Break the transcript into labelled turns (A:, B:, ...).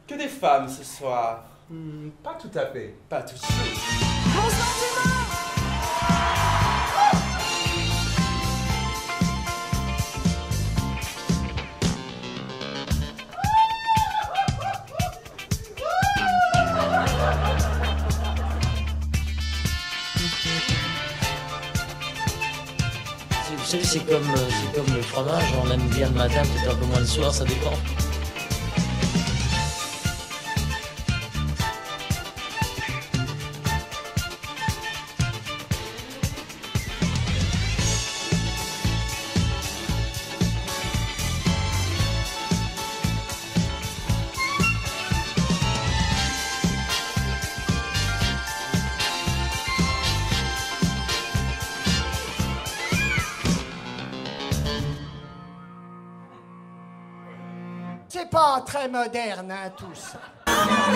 A: Que des femmes ce soir.
B: Pas tout à fait.
A: Pas tout de suite.
C: Mon sentiment.
D: Vous savez, c'est comme le fromage, on l'aime bien le matin, peut-être un peu moins le soir, ça dépend.
C: C'est pas très moderne, hein, tout ça.